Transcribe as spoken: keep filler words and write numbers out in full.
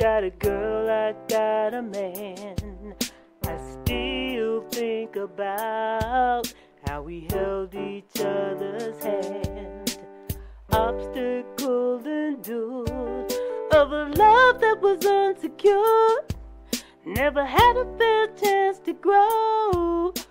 got a girl, I got a man. I still think about how we held each other's hand. Obstacles endured of a love that was unsecured. Never had a fair chance to grow.